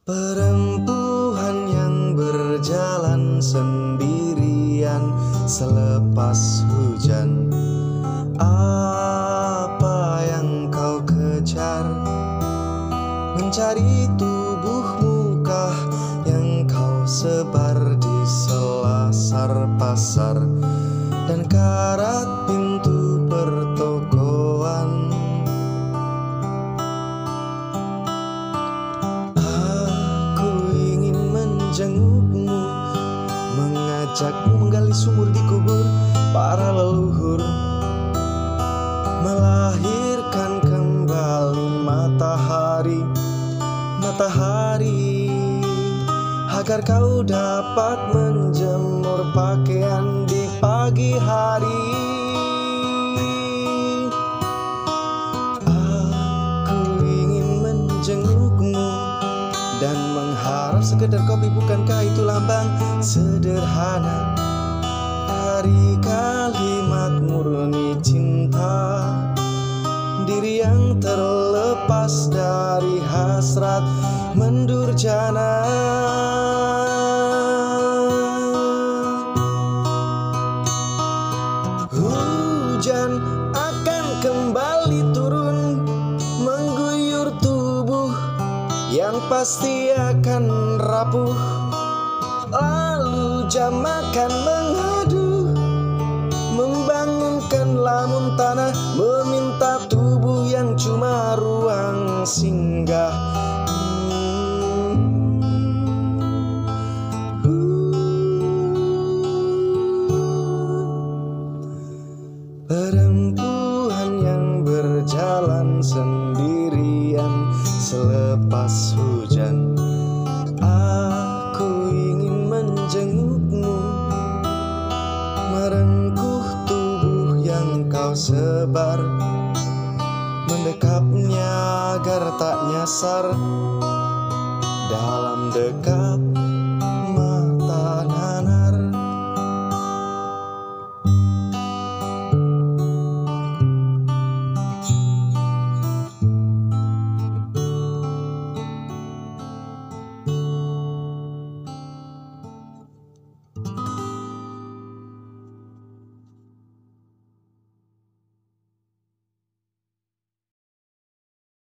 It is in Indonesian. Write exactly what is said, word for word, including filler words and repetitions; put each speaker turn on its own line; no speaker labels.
Perempuan yang berjalan sendirian selepas hujan, apa yang kau kejar? Mencari tubuhmu kah yang kau sebar di selasar pasar dan karat pintu pertokoan? Jengukmu, mengajakmu menggali sumur di kubur para leluhur, melahirkan kembali matahari, matahari, agar kau dapat menjemur pakaian di pagi hari. Aku ingin menjengukmu dan mengharap sekedar kopi, bukankah itu lambang sederhana dari kalimat murni cinta, diri yang terlepas dari hasrat mendurjana. Hujan akan kembali turun mengguyur tubuh yang pasti akan rapuh, lalu jam akan mengadu, membangunkan lamun tanah, meminta tubuh yang cuma ruang singgah. hmm. Perempuan yang berjalan sendirian selepas hujan, aku ingin menjengukmu, merengkuh tubuh yang kau sebar, mendekapnya agar tak nyasar dalam dekap